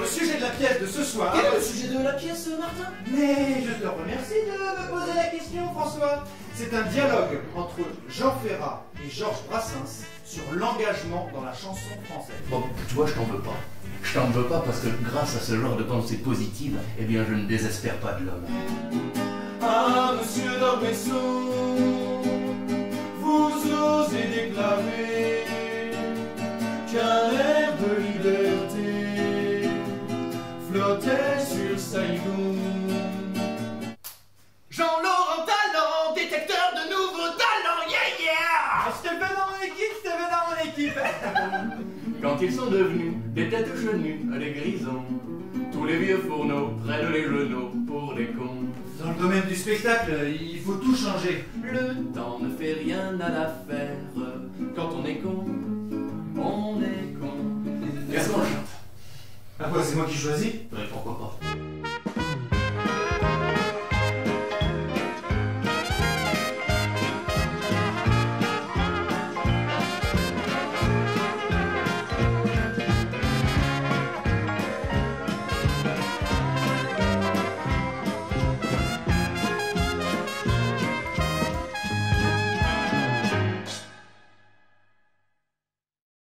le sujet de la pièce de ce soir... Quel est le sujet de la pièce, Martin? Mais je te remercie de me poser la question, François. C'est un dialogue entre Jean Ferrat et Georges Brassens sur l'engagement dans la chanson française. Bon, tu vois, je t'en veux pas. Je t'en veux pas parce que grâce à ce genre de pensée positive, eh bien, je ne désespère pas de l'homme. Ah, monsieur d'Ormesson, vous osez déclarer qu'un air de liberté flottait sur Saigon. Jean-Laurent Talent, détecteur de nouveaux talents, yeah yeah! Je te veux dans mon équipe, Quand ils sont devenus des têtes chenues, les grisons, tous les vieux fourneaux prennent les genoux pour des cons. Dans le domaine du spectacle, il faut tout changer. Le temps ne fait rien à l'affaire. Quand on est con, on est con. Qu'est-ce qu'on chante? Ah quoi, c'est moi qui choisis? Ouais, pourquoi pas.